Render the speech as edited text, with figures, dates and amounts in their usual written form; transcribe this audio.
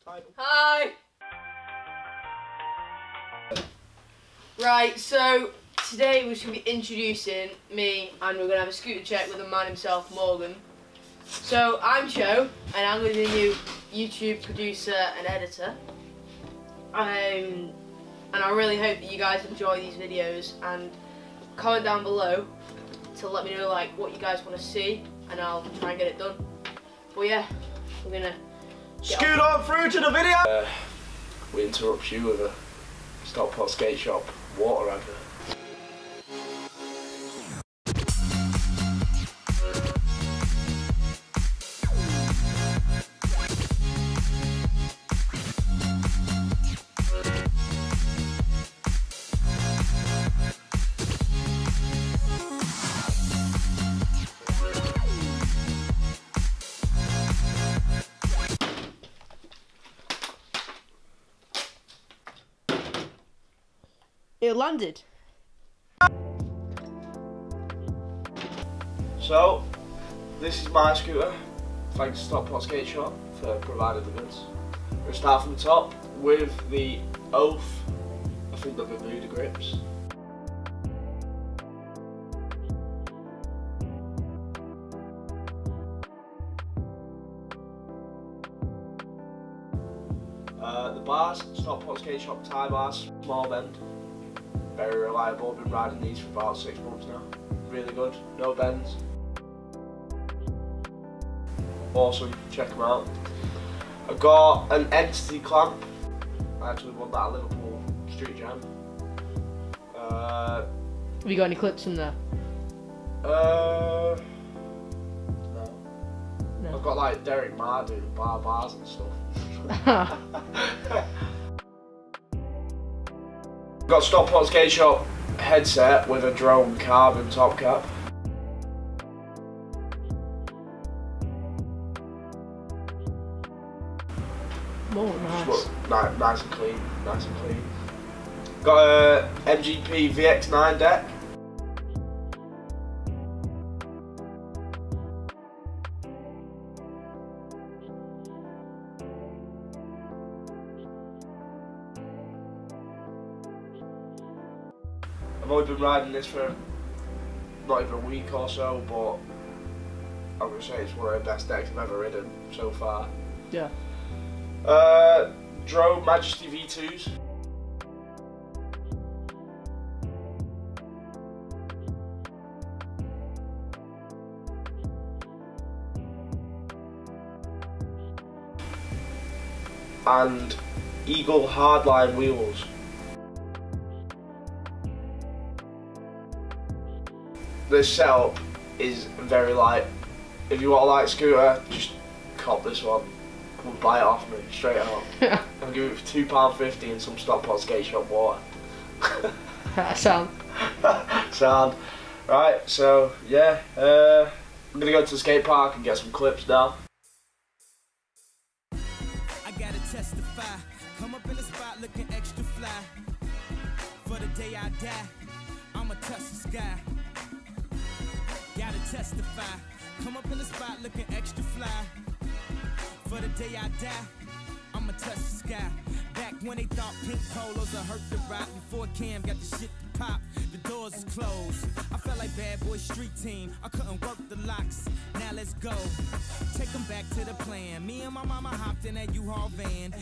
Hi! Right, so today we're just going to be introducing me and we're going to have a scooter check with the man himself, Morgan. So I'm Joe and I'm going to be the new YouTube producer and editor. And I really hope that you guys enjoy these videos and comment down below to let me know like what you guys want to see and I'll try and get it done. But yeah, we're going to scoot on through to the video! We interrupt you with a Stockport Skateshop water advert. It landed. So, this is my scooter. Thanks to Stockport Skateshop for providing the goods. We're going to start from the top with the Oath. I think they're Bermuda grips. The bars, Stockport Skateshop tie bars, small bend. Very reliable, been riding these for about 6 months now. Really good, no bends. Awesome, check them out. I've got an entity clamp. I actually won that at Liverpool Street Jam. Have you got any clips in there? No. No. I've got like Derek Marr doing bars and stuff. Got Stockport Skateshop headset with a drone carbon top cap. Oh, nice. Nice and clean, nice and clean. Got a MGP VX9 deck. I've only been riding this for not even a week or so, but I'm going to say it's one of the best decks I've ever ridden so far. Yeah. Drone Majesty V2s. And Eagle Hardline wheels. This setup is very light. If you want a light scooter, just cop this one. Come and buy it off me, straight out. I'll give it for £2.50 and some Stockport Skateshop water. Sound. Sound. Right, so yeah, I'm gonna go to the skate park and get some clips now. I gotta testify. Come up in the spot looking extra fly. For the day I die, I'ma touch the sky. Gotta testify. Come up in the spot looking extra fly. For the day I die, I'ma touch the sky. Back when they thought pink polos would hurt the rock. Before Cam got the shit to pop, the doors is closed. I felt like bad boy street team. I couldn't work the locks. Now let's go. Take them back to the plan. Me and my mama hopped in that U-Haul van.